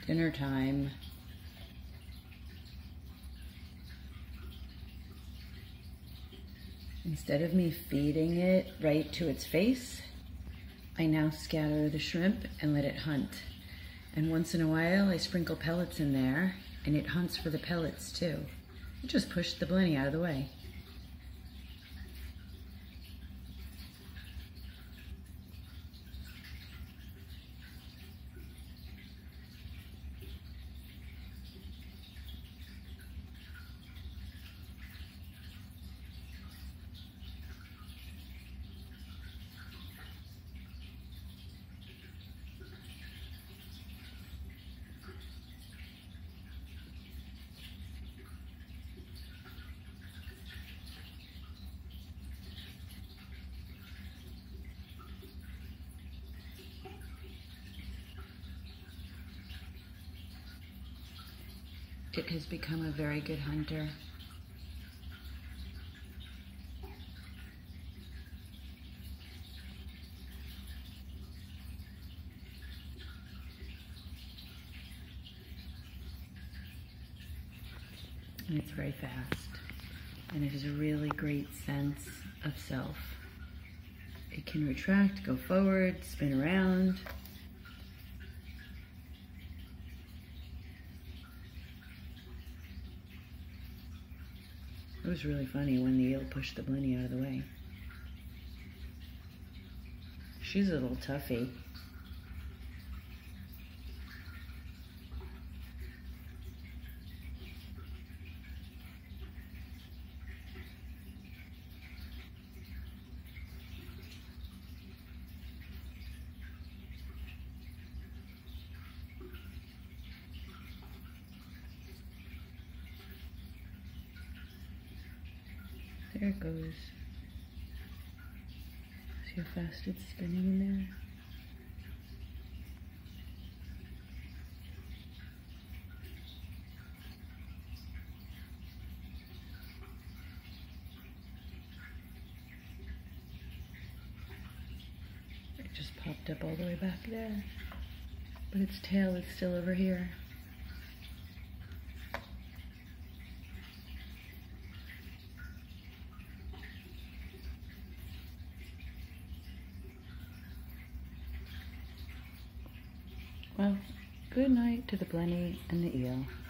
dinner time. Instead of me feeding it right to its face, I now scatter the shrimp and let it hunt. And once in a while, I sprinkle pellets in there, and it hunts for the pellets too. I just push the blenny out of the way. It has become a very good hunter. And it's very fast. And it has a really great sense of self. It can retract, go forward, spin around. It was really funny when the eel pushed the blenny out of the way. She's a little toughie. There it goes. See how fast it's spinning in there? It just popped up all the way back there. But its tail is still over here. Well, good night to the blenny and the eel.